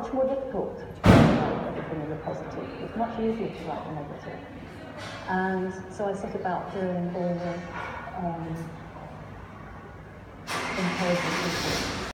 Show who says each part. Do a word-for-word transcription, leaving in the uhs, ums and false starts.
Speaker 1: much more difficult to write everything in the positive. It's much easier to write the negative. And so I set about doing all the um, encouraging people